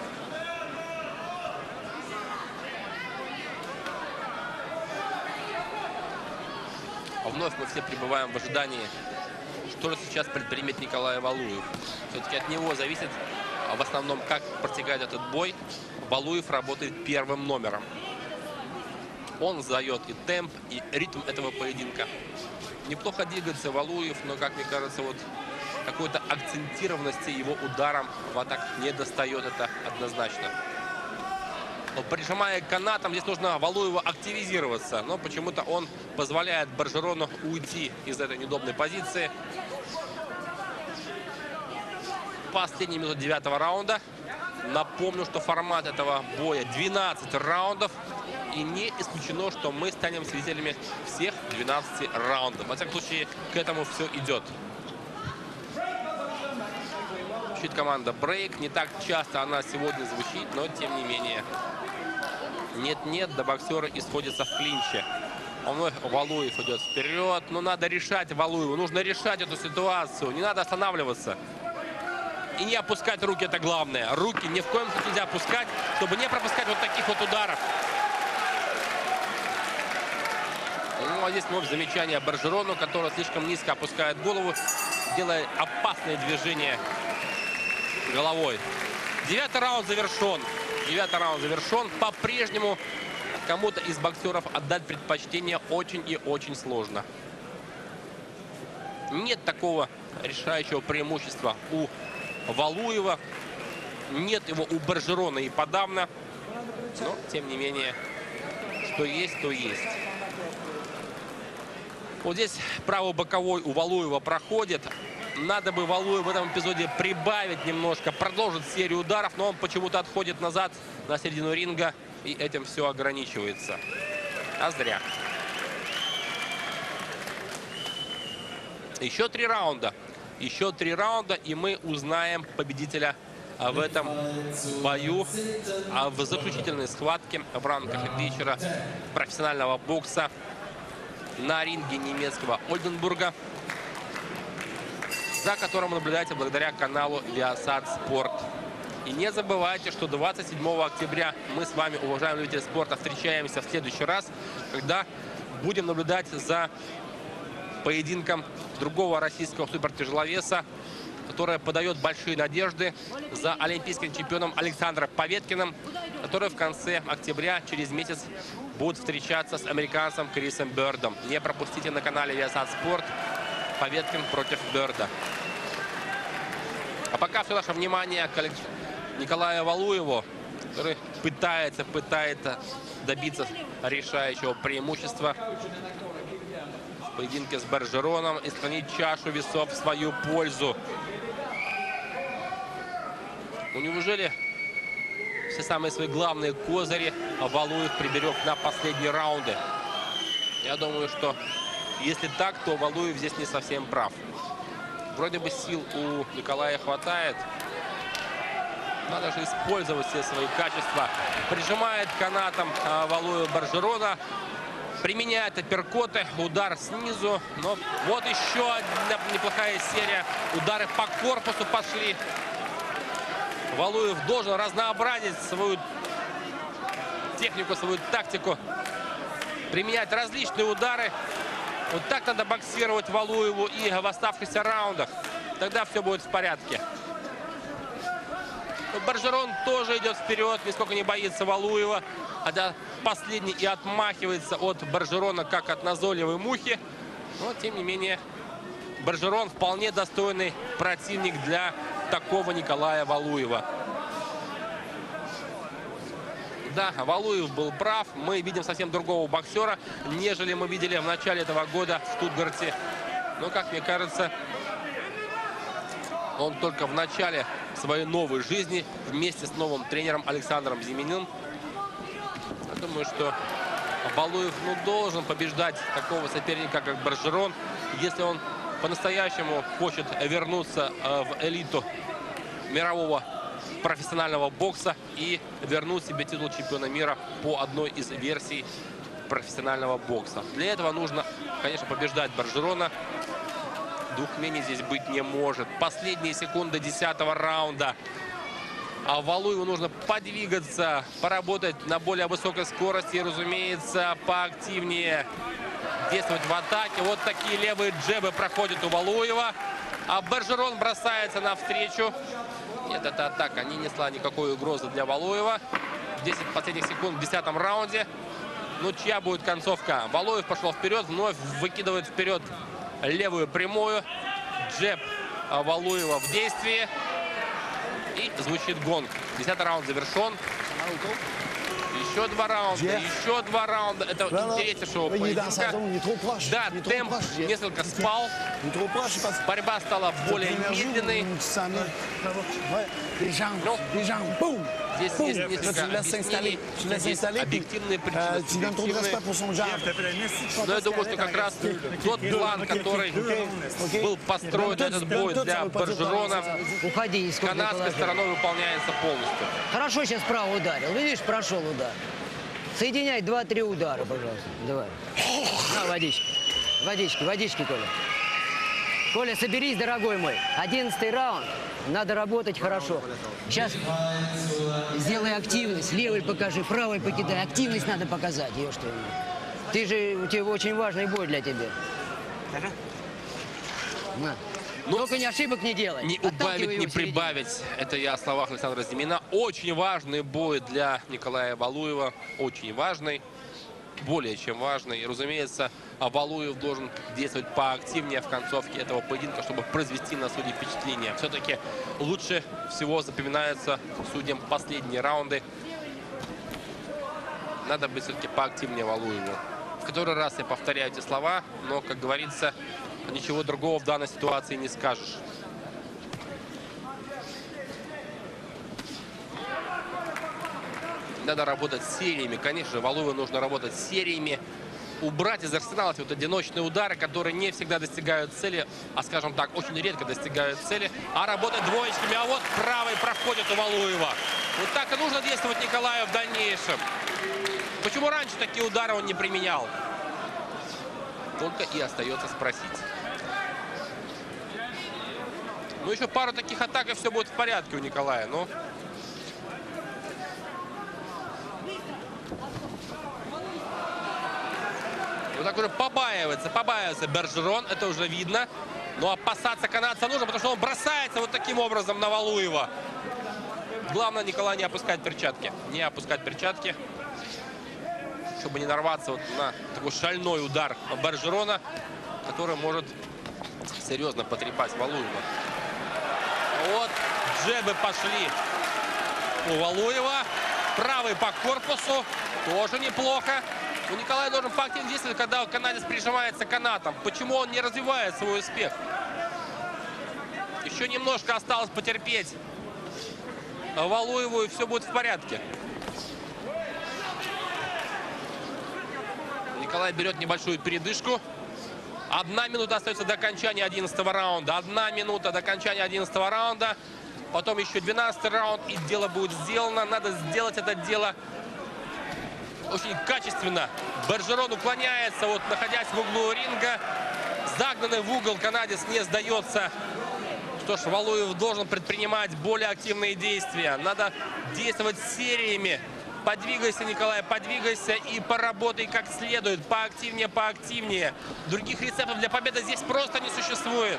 S1: А вновь мы все пребываем в ожидании, что же сейчас предпримет Николай Валуев. Все-таки от него зависит в основном, как протекает этот бой. Валуев работает первым номером. Он задает и темп, и ритм этого поединка. Неплохо двигается Валуев, но, как мне кажется, вот какой-то акцентированности его ударом в атаке не достает, это однозначно. Но прижимая к канатам, здесь нужно Валуеву активизироваться. Но почему-то он позволяет Бержерону уйти из этой неудобной позиции. Последний минут 9-го раунда. Напомню, что формат этого боя 12 раундов. И не исключено, что мы станем свидетелями всех 12 раундов. Во всяком случае, к этому все идет. Звучит команда Брейк. Не так часто она сегодня звучит, но тем не менее. Нет-нет, да боксеры исходятся в клинче. Вновь Валуев идет вперед. Но надо решать Валуеву. Нужно решать эту ситуацию. Не надо останавливаться. И не опускать руки, это главное. Руки ни в коем случае нельзя опускать, чтобы не пропускать вот таких вот ударов. Ну, а здесь вновь замечание Бержерону, который слишком низко опускает голову, делая опасные движения головой. 9-й раунд завершен. 9-й раунд завершен. По-прежнему кому-то из боксеров отдать предпочтение очень и очень сложно. Нет такого решающего преимущества у Валуева. Нет его у Бержерона и подавно. Но, тем не менее, что есть, то есть. Вот здесь правый боковой у Валуева проходит. Надо бы Валуеву в этом эпизоде прибавить немножко, продолжить серию ударов, но он почему-то отходит назад на середину ринга, и этим все ограничивается. А зря. Еще 3 раунда. Еще 3 раунда, и мы узнаем победителя в этом бою, в заключительной схватке в рамках вечера профессионального бокса на ринге немецкого Ольденбурга, за которым вы наблюдаете благодаря каналу Viasat Sport. И не забывайте, что 27 октября мы с вами, уважаемые любители спорта, встречаемся в следующий раз, когда будем наблюдать за поединком другого российского супертяжеловеса, которая подает большие надежды, за олимпийским чемпионом Александром Поветкиным, который в конце октября, через месяц, будет встречаться с американцем Крисом Бёрдом. Не пропустите на канале Viasat Sport Поветкин против Бёрда. А пока все наше внимание к Николаю Валуеву, который пытается добиться решающего преимущества в поединке с Бержероном и склонить чашу весов в свою пользу. Ну, неужели все самые свои главные козыри Валуев приберег на последние раунды. Я думаю, что если так, то Валуев здесь не совсем прав. Вроде бы сил у Николая хватает. Надо же использовать все свои качества. Прижимает канатом Валуев Баржерона. Применяет апперкоты, удар снизу. Но вот еще одна неплохая серия. Удары по корпусу пошли. Валуев должен разнообразить свою технику, свою тактику. Применять различные удары. Вот так надо боксировать Валуеву и в оставшихся раундах. Тогда все будет в порядке. Баржерон тоже идет вперед, нисколько не боится Валуева. Хотя последний и отмахивается от Баржерона, как от назойливой мухи. Но, тем не менее, Баржерон вполне достойный противник для такого Николая Валуева. Да, Валуев был прав. Мы видим совсем другого боксера, нежели мы видели в начале этого года в Штутгарте. Но, как мне кажется, он только в начале своей новой жизни вместе с новым тренером Александром Зиминым. Я думаю, что Валуев должен побеждать такого соперника, как Баржерон, если он по-настоящему хочет вернуться в элиту мирового профессионального бокса и вернуть себе титул чемпиона мира по одной из версий профессионального бокса. Для этого нужно, конечно, побеждать Баржерона. Двух мнений здесь быть не может. Последние секунды 10-го раунда. А Валуеву нужно подвигаться, поработать на более высокой скорости и, разумеется, поактивнее действовать в атаке. Вот такие левые джебы проходят у Валуева. А Баржерон бросается навстречу. Нет, эта атака не несла никакой угрозы для Валуева. 10 последних секунд в 10-м раунде. Ну, чья будет концовка? Валуев пошел вперед, вновь выкидывает вперед левую прямую. Джеб Валуева в действии. И звучит гонг. 10-й раунд завершен. Еще два раунда, еще два раунда. Это интереснейшего поединка. Да, темп несколько спал. Борьба стала более медленной. Здесь есть несколько объяснений. Здесь объективные причины, субъективные. Но я думаю, что как раз тот план, который был построен этот бой для Баржерона, канадской стороной выполняется полностью.
S2: Хорошо сейчас право ударил. Видишь, прошел удар. Соединяй 2-3 удара, пожалуйста. Давай. На, водички. Водички, водички, Коля. Коля, соберись, дорогой мой. 11-й раунд. Надо работать хорошо. Сейчас сделай активность. Левый покажи, правый покидай. Активность надо показать. Ее что? Ты же, у тебя очень важный бой для тебя. На. Только не ошибок не делай.
S1: Не убавить, не прибавить. Это я о словах Александра Зимина. Очень важный бой для Николая Валуева. Очень важный. Более чем важный. И, разумеется, Валуев должен действовать поактивнее в концовке этого поединка, чтобы произвести на судей впечатление. Все-таки лучше всего запоминаются судьям последние раунды. Надо быть все-таки поактивнее Валуеву. В который раз я повторяю эти слова, но, как говорится, ничего другого в данной ситуации не скажешь. Надо работать с сериями. Конечно, Валуеву нужно работать с сериями. Убрать из арсенала вот одиночные удары, которые не всегда достигают цели, а, скажем так, очень редко достигают цели. А работать двоечками. А вот правый проходит у Валуева. Вот так и нужно действовать Николаю в дальнейшем. Почему раньше такие удары он не применял? Только и остается спросить. Ну, еще пару таких атак, и все будет в порядке у Николая. Но... Вот так уже побаивается Баржерон, это уже видно. Но опасаться канадца нужно, потому что он бросается вот таким образом на Валуева. Главное, Николай, не опускать перчатки. Не опускать перчатки, чтобы не нарваться вот на такой шальной удар Баржерона, который может серьезно потрепать Валуева. Вот джебы пошли у Валуева. Правый по корпусу. Тоже неплохо. Но Николай должен поактивнее действовать, когда канадец прижимается канатом. Почему он не развивает свой успех? Еще немножко осталось потерпеть Валуеву, и все будет в порядке. Николай берет небольшую передышку. 1 минута остается до окончания 11-го раунда. 1 минута до окончания 11-го раунда. Потом еще 12-й раунд, и дело будет сделано. Надо сделать это дело очень качественно. Бержерон уклоняется, вот находясь в углу ринга. Загнанный в угол канадец не сдается. Что ж, Валуев должен предпринимать более активные действия. Надо действовать сериями. Подвигайся, Николай, подвигайся и поработай как следует. Поактивнее, поактивнее. Других рецептов для победы здесь просто не существует.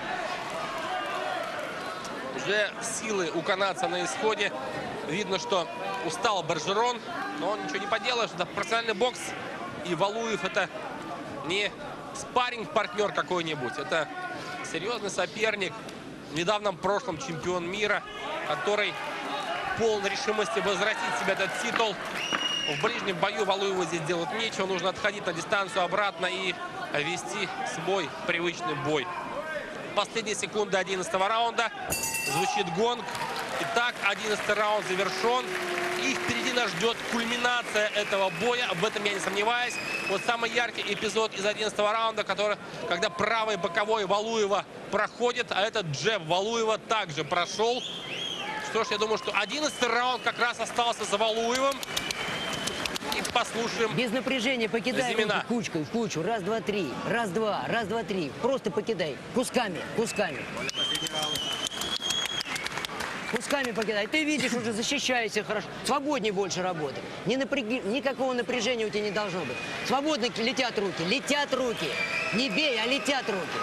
S1: Уже силы у канадца на исходе. Видно, что устал Бержерон, но он ничего не поделаешь. Это профессиональный бокс. И Валуев это не спарринг-партнер какой-нибудь. Это серьезный соперник. В недавнем прошлом чемпион мира, который полон решимости возвратить себе этот титул. В ближнем бою Валуеву здесь делать нечего. Нужно отходить на дистанцию обратно и вести свой привычный бой. Последние секунды 11-го раунда. Звучит гонг. Итак, 11-й раунд завершен. И впереди нас ждет кульминация этого боя. Об этом я не сомневаюсь. Вот самый яркий эпизод из 11-го раунда, когда правый боковой Валуева проходит, а этот джеб Валуева также прошел. Что ж, я думаю, что 11-й раунд как раз остался за Валуевым. И послушаем.
S2: Без напряжения покидай руки
S1: Зимина.
S2: кучкой, в кучу. Раз, два, три. Раз, два, раз, два, три. Просто покидай. Кусками, кусками. Кусками покидай. Ты видишь, уже защищаешься хорошо. Свободнее больше работай. Никакого напряжения у тебя не должно быть. Свободно летят руки. Летят руки. Не бей, а летят руки.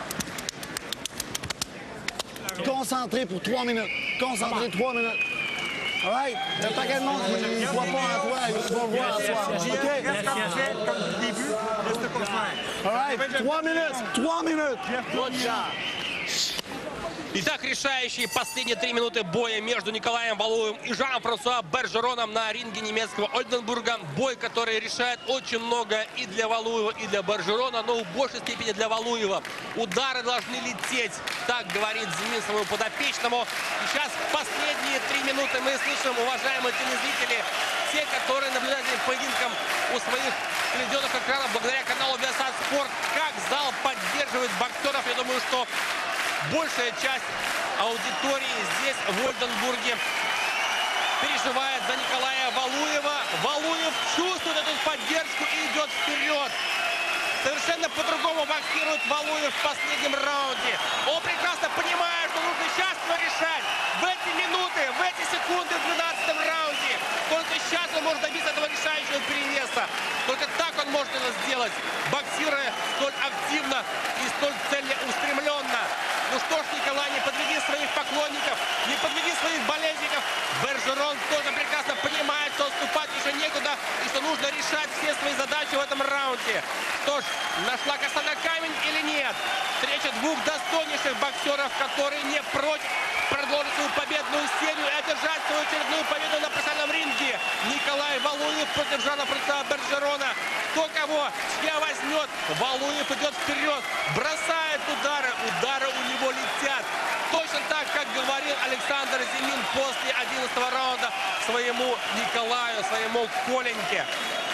S4: Concentré pour 3 minutes. Concentré 3 minutes. All right? Il y a un paquet de monde qui ne voit pas en toi. Ils vont le voir en toi. OK?
S5: Reste comme tu fais, comme du début, reste comme ça.
S4: All right? 3 minutes. 3 minutes.
S2: Вот да.
S1: Итак, решающие последние 3 минуты боя между Николаем Валуевым и Жан-Франсуа Бержероном на ринге немецкого Ольденбурга. Бой, который решает очень много и для Валуева, и для Бержерона, но в большей степени для Валуева. Удары должны лететь, так говорит Зимин своему подопечному. Сейчас последние 3 минуты мы слышим, уважаемые телезрители, те, которые наблюдают за поединком у своих телевизионных экранов благодаря каналу Viasat Sport, как зал поддерживает боксеров. Я думаю, что большая часть аудитории здесь, в Ольденбурге, переживает за Николая Валуева. Валуев чувствует эту поддержку и идет вперед. Совершенно по-другому боксирует Валуев в последнем раунде. Он прекрасно понимает, что нужно сейчас все решать. В эти минуты, в эти секунды в 12-м раунде. Только сейчас он может добиться этого решающего перевеса. Только так он может это сделать, боксируя столь активно и столь целеустремленно. Ну что ж, Николай, не подведи своих поклонников, не подведи своих болельщиков. Бержерон тоже прекрасно понимает, что отступать еще некуда и что нужно решать все свои задачи в этом раунде. Что ж, нашла коса на камень или нет? Встреча двух достойнейших боксеров, которые не прочь продолжить свою победную серию и одержать свою очередную победу на профессиональном ринге. Николай Валуев против Жана-Франсуа Бержерона. Кто кого, чья возьмет, Валуев идет вперед, бросает удары, удары у него летят. Точно так, как говорил Александр Зимин после 11-го раунда своему Николаю, своему Коленьке.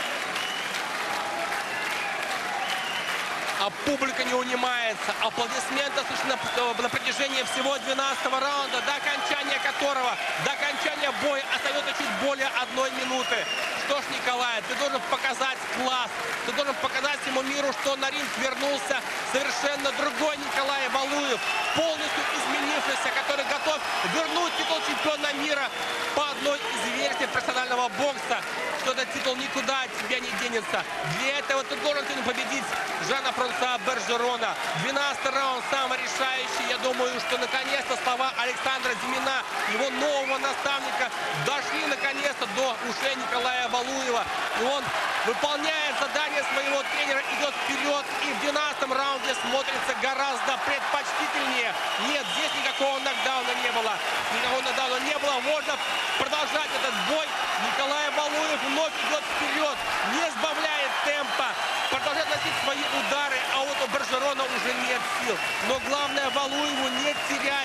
S1: А публика не унимается. Аплодисменты слышны на протяжении всего 12-го раунда, до окончания которого, до окончания боя остается чуть более 1 минуты. Что ж, Николай, ты должен показать класс, ты должен показать всему миру, что на ринг вернулся совершенно другой Николай Валуев, полностью изменившийся, который готов вернуть титул чемпиона мира по одной из версий профессионального бокса, что этот титул никуда от тебя не денется. Для этого ты должен сегодня победить Жана-Франсуа Бержерона. 12-й раунд самый решающий. Я думаю, что наконец-то слова Александра Зимина, его нового наставника, дошли наконец-то до ушей Николая Валуева. И он выполняет задание своего тренера, идет вперед. И в 12-м раунде смотрится гораздо предпочтительнее. Нет, здесь никакого нокдауна не было. Никакого нокдауна не было. Можно продолжать этот бой. Николай Валуев вновь идет вперед, не сбавляет темпа, продолжает носить свои удары, а вот у Бержерона уже нет сил. Но главное Валуеву не терять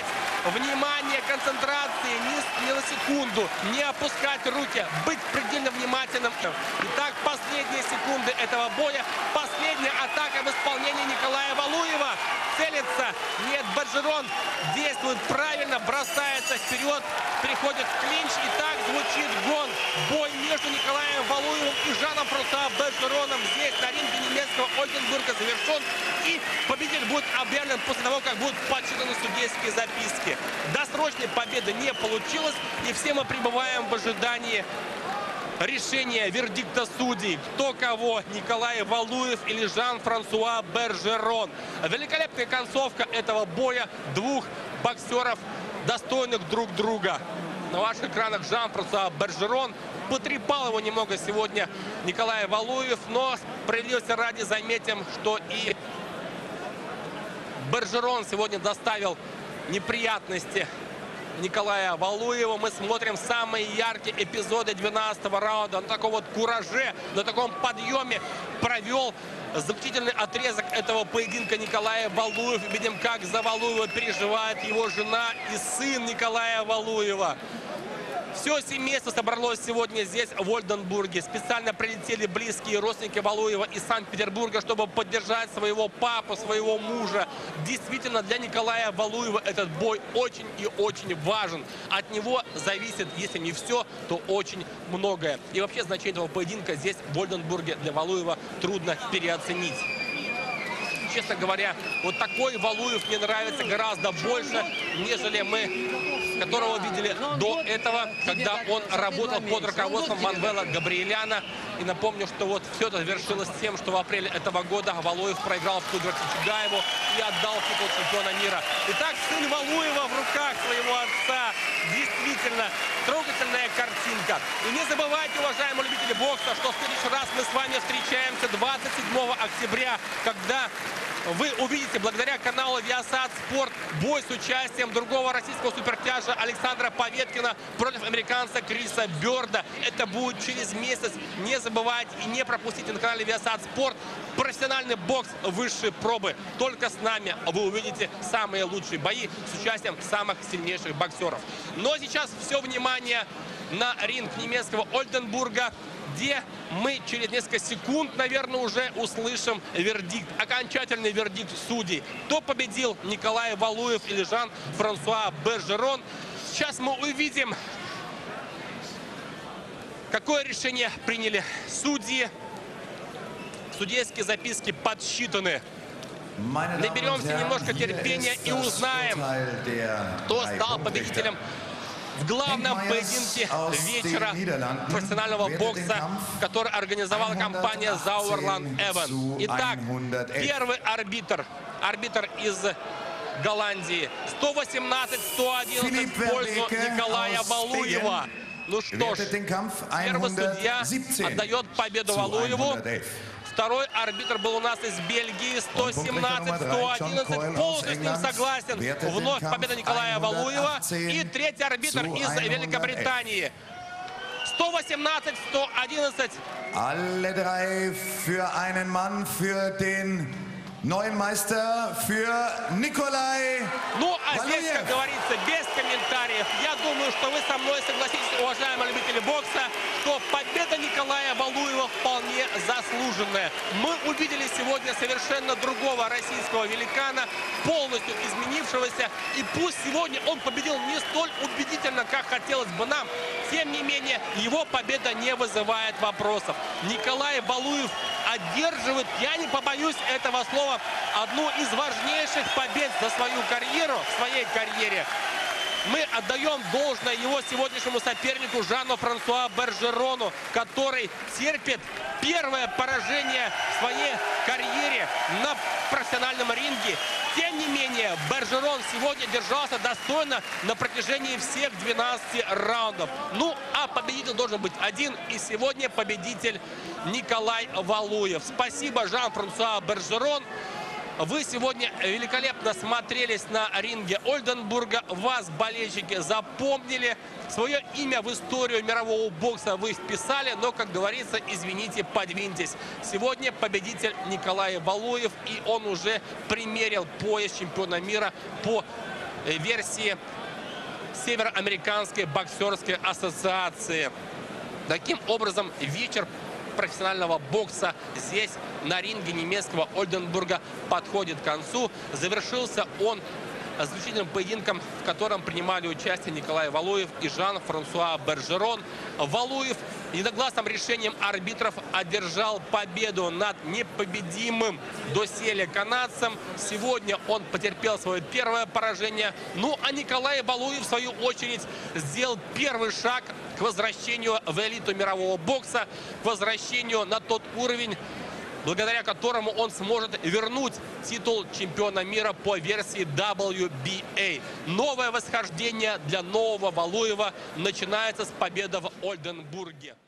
S1: Внимание, концентрации, ни на секунду, не опускать руки, быть предельно внимательным. Итак, последние секунды этого боя. Последняя атака в исполнении Николая Валуева. Целится. Нет, Бержерон действует правильно, бросается вперед, приходит в клинч. И так звучит гонг. Бой между Николаем Валуевым и Жаном-Франсуа Бержероном здесь на ринге немецкого Ольденбурга завершен. И победитель будет объявлен после того, как будут подсчитаны судейские записки. Досрочной победы не получилось, и все мы пребываем в ожидании решения, вердикта судей. Кто кого, Николай Валуев или Жан-Франсуа Бержерон. Великолепная концовка этого боя двух боксеров, достойных друг друга. На ваших экранах Жан-Франсуа Бержерон. Потрепал его немного сегодня Николай Валуев, но справедливости ради заметим, что и Бержерон сегодня доставил неприятности Николая Валуева. Мы смотрим самые яркие эпизоды 12-го раунда. На таком вот кураже, на таком подъеме провел заключительный отрезок этого поединка Николая Валуев. Видим, как за Валуева переживает его жена и сын Николая Валуева. Все семейство собралось сегодня здесь, в Ольденбурге. Специально прилетели близкие родственники Валуева из Санкт-Петербурга, чтобы поддержать своего папу, своего мужа. Действительно, для Николая Валуева этот бой очень и очень важен. От него зависит, если не все, то очень многое. И вообще значение этого поединка здесь, в Ольденбурге, для Валуева трудно переоценить. Честно говоря, вот такой Валуев мне нравится гораздо больше, нежели мы, которого видели до этого, когда он работал под руководством Манвела Габриэляна. И напомню, что вот все это завершилось тем, что в апреле этого года Валуев проиграл в Кудверте Чугаеву и отдал титул чемпиона мира. Итак, сын Валуева в руках своего отца. Действительно, трогательная картинка. И не забывайте, уважаемые любители бокса, что в следующий раз мы с вами встречаемся 27 октября, когда вы увидите, благодаря каналу Viasat Sport, бой с участием другого российского супертяжа Александра Поветкина против американца Криса Бёрда. Это будет через месяц. Не забывайте и не пропустите на канале Viasat Sport профессиональный бокс высшей пробы. Только с нами вы увидите самые лучшие бои с участием самых сильнейших боксеров. Но сейчас все внимание на ринг немецкого Ольденбурга, где мы через несколько секунд, наверное, уже услышим вердикт, окончательный вердикт судей. Кто победил, Николай Валуев или Жан-Франсуа Бержерон? Сейчас мы увидим, какое решение приняли судьи. Судейские записки подсчитаны. Наберемся немножко терпения и узнаем, кто стал победителем в главном поединке вечера профессионального бокса, который организовала компания Sauerland Event. Итак, первый арбитр из Голландии. 118-111 в пользу Николая Валуева. Ну что ж, первый судья отдает победу Валуеву. Второй арбитр был у нас из Бельгии, 117-111, полностью с ним согласен. Вновь победа Николая Валуева. И третий арбитр из Великобритании, 118-111.
S6: Alle drei für einen Mann, für den neuen Meister, für Николай.
S1: Ну, а здесь, как говорится, без комментариев. Я думаю, что вы со мной согласитесь, уважаемые любители бокса, что победа Николая Валуева вполне заслуженная. Мы увидели сегодня совершенно другого российского великана, полностью изменившегося. И пусть сегодня он победил не столь убедительно, как хотелось бы нам, тем не менее, его победа не вызывает вопросов. Николай Валуев одерживает, я не побоюсь этого слова, одну из важнейших побед за свою карьеру, в своей карьере. Мы отдаем должное его сегодняшнему сопернику Жану-Франсуа Бержерону, который терпит первое поражение в своей карьере на профессиональном ринге. Тем не менее, Бержерон сегодня держался достойно на протяжении всех 12 раундов. Ну, а победитель должен быть один. И сегодня победитель Николай Валуев. Спасибо, Жан-Франсуа Бержерон. Вы сегодня великолепно смотрелись на ринге Ольденбурга. Вас, болельщики, запомнили. Свое имя в историю мирового бокса вы вписали. Но, как говорится, извините, подвиньтесь. Сегодня победитель Николай Валуев. И он уже примерил пояс чемпиона мира по версии Североамериканской боксерской ассоциации. Таким образом, вечер профессионального бокса здесь, на ринге немецкого Ольденбурга, подходит к концу. Завершился он заключительным поединком, в котором принимали участие Николай Валуев и Жан-Франсуа Бержерон. Валуев единогласным решением арбитров одержал победу над непобедимым доселе канадцем. Сегодня он потерпел свое первое поражение. Ну а Николай Валуев, в свою очередь, сделал первый шаг к возвращению в элиту мирового бокса, к возвращению на тот уровень, благодаря которому он сможет вернуть титул чемпиона мира по версии WBA. Новое восхождение для нового Валуева начинается с победы в Ольденбурге.